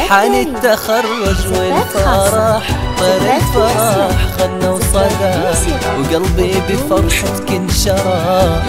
حان التخرج والفرح، طير الفرح غنى وصدى، وقلبي بفرحتك انشرح.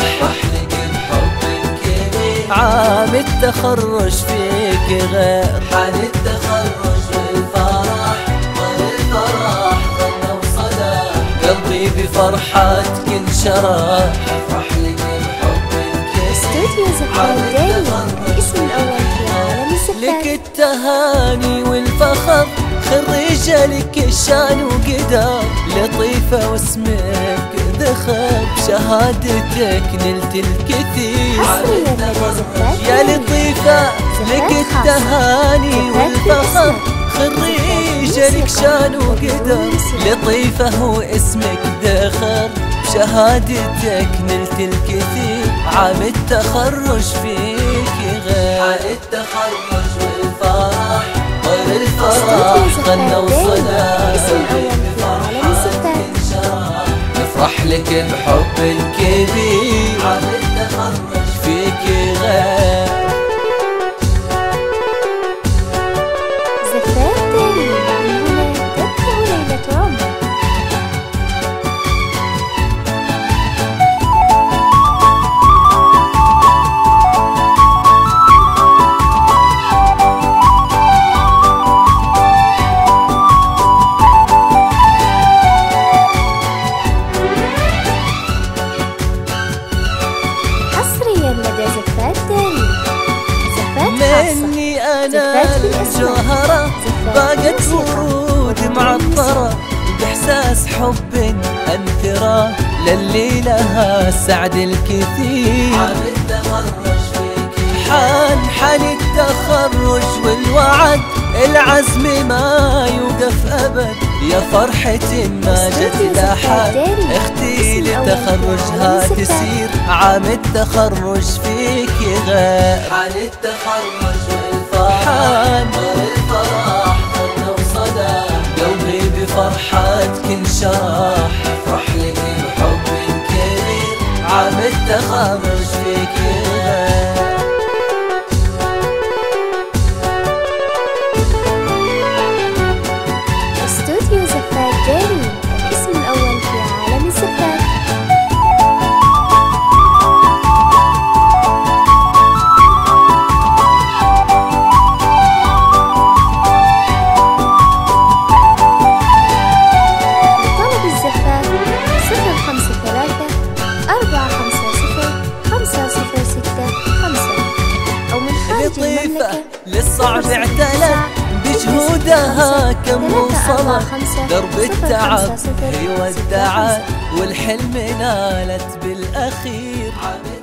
عام التخرج فيك غير، حان التخرج والفرح، طير الفرح غنى وصدى، قلبي بفرحتك انشرح. افرح لك بحب الكريم. استوديو زفاف ديلي، اسم الأول في عالم الزفاف. لك التهاني والفخر، خريجة لك الشان وقدر، لطيفة واسمك ذخر، بشهادتك نلت الكثير. حصريا لدى زفاف يا ديلي. لطيفة لك التهاني والفخر، خريجة لك شان وقدر، لطيفة واسمك ذخر، بشهادتك نلت الكثير. عام التخرج فيك غير، حان التخرج والفرح، طير استوديو الفرح غنى زفاف وصدى، ديلي، اسم الأول في عالم الزفاف. نفرح لك بحب الكبير. عام التخرج فيك غير، زفاف ديلي، من هنا تبدأ ليلة عمر. حصريا لدى زفاف ديلي. زفاف خاصة. مني انا زفاف بالأسماء. الجوهرة، زفاف باقت بالموسيقى. ورود معطرة، باحساس حب انثرى، للي لها سعد الكثير. عام التخرج فيك حان التخرج والوعد، العزم ما يوقف ابد، يا فرحة ما جت لاحد، اختي لتخرجها تسير. عام التخرج فيك غير، حان التخرج والفرح، حان طير الفرح غنى وصدى، قلبي بفرحتك انشرح. افرح لك بحب كبير. عام التخرج فيك غير، استوديو زفاف ديلي، الاسم الأول في عالم الزفاف. لطلب الزفاف 053-450-5065 أو من خارج لطيفة المملكة. للصعب اعتلت، بجهودها كم وصلت، درب التعب هي ودعت، والحلم نالت بالأخير.